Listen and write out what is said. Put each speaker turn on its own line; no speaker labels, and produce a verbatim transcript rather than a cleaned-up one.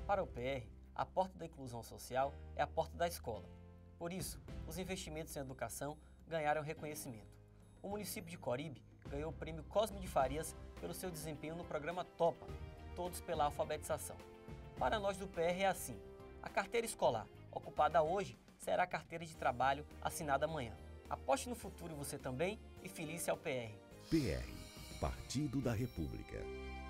Para o P R, a porta da inclusão social é a porta da escola. Por isso, os investimentos em educação ganharam reconhecimento. O município de Coribe ganhou o prêmio Cosme de Farias pelo seu desempenho no programa Topa, Todos pela Alfabetização. Para nós do P R é assim: a carteira escolar, ocupada hoje, será a carteira de trabalho assinada amanhã. Aposte no futuro você também e filice ao P R.
P R, Partido da República.